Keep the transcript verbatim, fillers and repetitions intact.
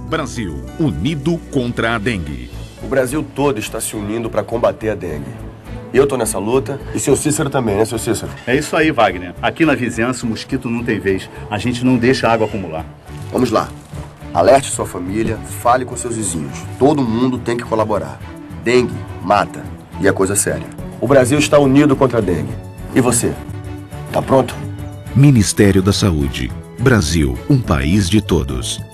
Brasil, unido contra a dengue. O Brasil todo está se unindo para combater a dengue. Eu tô nessa luta e seu Cícero também, né, seu Cícero? É isso aí, Wagner. Aqui na vizinhança o mosquito não tem vez. A gente não deixa a água acumular. Vamos lá. Alerte sua família, fale com seus vizinhos. Todo mundo tem que colaborar. Dengue mata e é coisa séria. O Brasil está unido contra a dengue. E você? Tá pronto? Ministério da Saúde. Brasil, um país de todos.